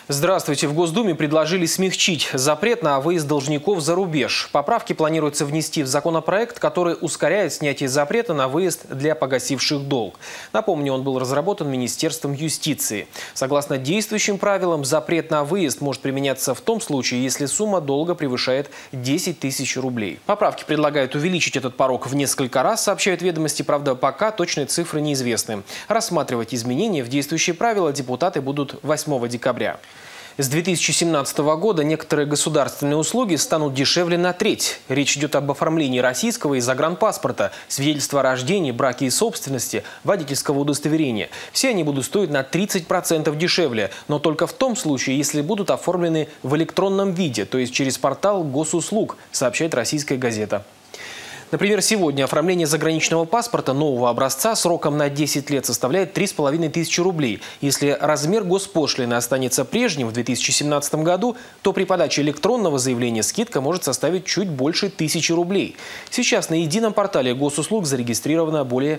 Здравствуйте. В Госдуме предложили смягчить запрет на выезд должников за рубеж. Поправки планируется внести в законопроект, который ускоряет снятие запрета на выезд для погасивших долг. Напомню, он был разработан Министерством юстиции. Согласно действующим правилам, запрет на выезд может применяться в том случае, если сумма долга превышает 10 тысяч рублей. Поправки предлагают увеличить этот порог в несколько раз, сообщают ведомости, правда, пока точные цифры неизвестны. Рассматривать изменения в действующие правила депутаты будут 8 декабря. С 2017 года некоторые государственные услуги станут дешевле на треть. Речь идет об оформлении российского и загранпаспорта, свидетельства о рождении, браке и собственности, водительского удостоверения. Все они будут стоить на 30% дешевле, но только в том случае, если будут оформлены в электронном виде, то есть через портал госуслуг, сообщает «Российская газета». Например, сегодня оформление заграничного паспорта нового образца сроком на 10 лет составляет 3500 рублей. Если размер госпошлины останется прежним в 2017 году, то при подаче электронного заявления скидка может составить чуть больше 1000 рублей. Сейчас на едином портале госуслуг зарегистрировано более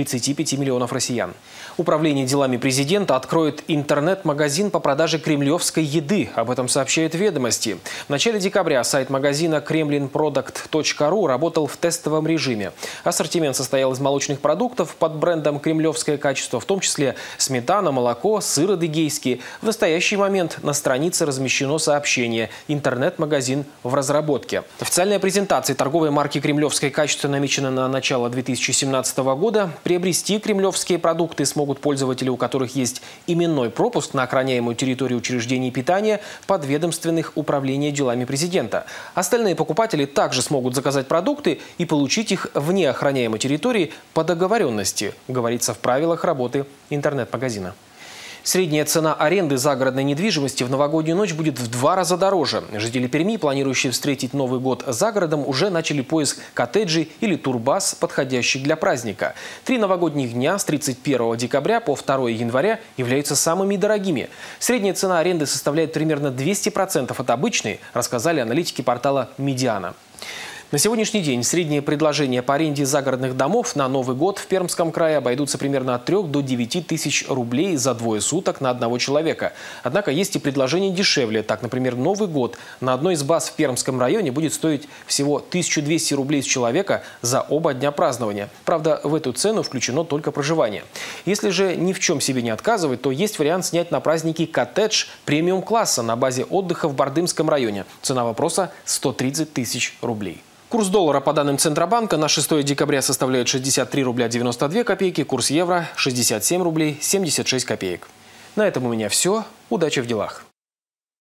35 миллионов россиян. Управление делами президента откроет интернет-магазин по продаже кремлевской еды. Об этом сообщают ведомости. В начале декабря сайт магазина kremlinproduct.ru работал в тестовом режиме. Ассортимент состоял из молочных продуктов под брендом «Кремлевское качество», в том числе сметана, молоко, сыр адыгейский. В настоящий момент на странице размещено сообщение «Интернет-магазин в разработке». Официальная презентация торговой марки «Кремлевское качество» намечена на начало 2017 года. Приобрести кремлевские продукты смогут пользователи, у которых есть именной пропуск на охраняемую территорию учреждений питания подведомственных управления делами президента. Остальные покупатели также смогут заказать продукты и получить их вне охраняемой территории по договоренности, говорится в правилах работы интернет-магазина. Средняя цена аренды загородной недвижимости в новогоднюю ночь будет в 2 раза дороже. Жители Перми, планирующие встретить Новый год за городом, уже начали поиск коттеджей или турбаз, подходящих для праздника. 3 новогодних дня с 31 декабря по 2 января являются самыми дорогими. Средняя цена аренды составляет примерно 200% от обычной, рассказали аналитики портала «Медиана». На сегодняшний день средние предложения по аренде загородных домов на Новый год в Пермском крае обойдутся примерно от 3 до 9 тысяч рублей за 2 суток на одного человека. Однако есть и предложения дешевле. Так, например, Новый год на одной из баз в Пермском районе будет стоить всего 1200 рублей с человека за оба дня празднования. Правда, в эту цену включено только проживание. Если же ни в чем себе не отказывать, то есть вариант снять на праздники коттедж премиум-класса на базе отдыха в Бардымском районе. Цена вопроса – 130 тысяч рублей. Курс доллара по данным Центробанка на 6 декабря составляет 63 рубля 92 копейки, курс евро – 67 рублей 76 копеек. На этом у меня все. Удачи в делах.